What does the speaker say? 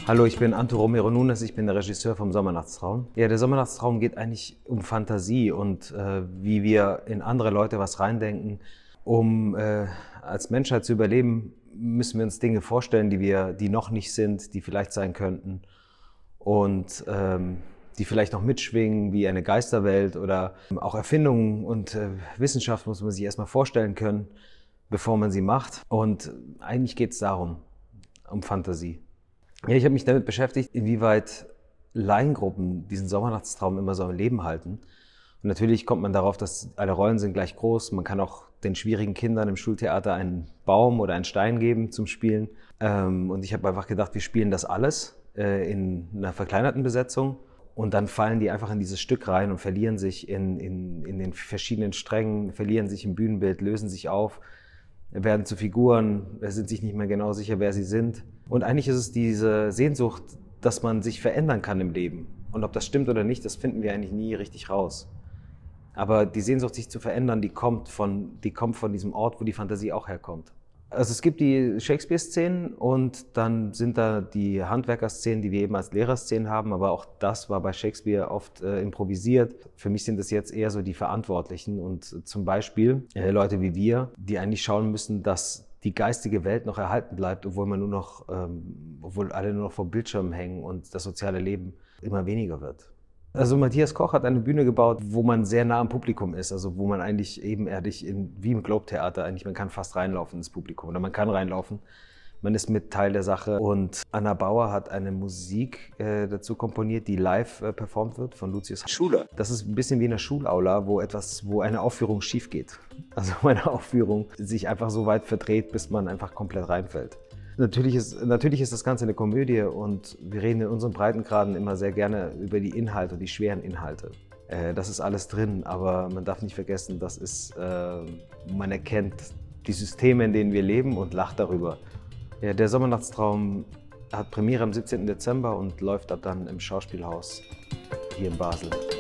Hallo, ich bin Anto Romero Nunes, ich bin der Regisseur vom Sommernachtstraum. Ja, der Sommernachtstraum geht eigentlich um Fantasie und wie wir in andere Leute was reindenken. Um als Menschheit zu überleben, müssen wir uns Dinge vorstellen, die noch nicht sind, die vielleicht sein könnten und die vielleicht noch mitschwingen, wie eine Geisterwelt oder auch Erfindungen und Wissenschaft muss man sich erstmal vorstellen können, bevor man sie macht. Und eigentlich geht es darum, um Fantasie. Ja, ich habe mich damit beschäftigt, inwieweit Laiengruppen diesen Sommernachtstraum immer so am Leben halten. Und natürlich kommt man darauf, dass alle Rollen sind gleich groß. Man kann auch den schwierigen Kindern im Schultheater einen Baum oder einen Stein geben zum Spielen. Und ich habe einfach gedacht, wir spielen das alles in einer verkleinerten Besetzung. Und dann fallen die einfach in dieses Stück rein und verlieren sich in den verschiedenen Strängen, verlieren sich im Bühnenbild, lösen sich auf, werden zu Figuren, sind sich nicht mehr genau sicher, wer sie sind. Und eigentlich ist es diese Sehnsucht, dass man sich verändern kann im Leben. Und ob das stimmt oder nicht, das finden wir eigentlich nie richtig raus. Aber die Sehnsucht, sich zu verändern, die kommt von diesem Ort, wo die Fantasie auch herkommt. Also es gibt die Shakespeare-Szenen und dann sind da die Handwerker-Szenen, die wir eben als Lehrerszenen haben, aber auch das war bei Shakespeare oft improvisiert. Für mich sind das jetzt eher so die Verantwortlichen und zum Beispiel Leute wie wir, die eigentlich schauen müssen, dass die geistige Welt noch erhalten bleibt, obwohl alle nur noch vor Bildschirmen hängen und das soziale Leben immer weniger wird. Also Matthias Koch hat eine Bühne gebaut, wo man sehr nah am Publikum ist, also wo man eigentlich ebenerdig wie im Globe-Theater eigentlich, man kann fast reinlaufen ins Publikum oder man kann reinlaufen. Man ist mit Teil der Sache und Anna Bauer hat eine Musik dazu komponiert, die live performt wird von Lucius Schuler. Das ist ein bisschen wie in einer Schulaula, wo eine Aufführung schief geht. Also wo eine Aufführung sich einfach so weit verdreht, bis man einfach komplett reinfällt. Natürlich ist das Ganze eine Komödie und wir reden in unseren Breitengraden immer sehr gerne über die Inhalte und die schweren Inhalte. Das ist alles drin, aber man darf nicht vergessen, man erkennt die Systeme, in denen wir leben und lacht darüber. Ja, der Sommernachtstraum hat Premiere am 17. Dezember und läuft ab dann im Schauspielhaus hier in Basel.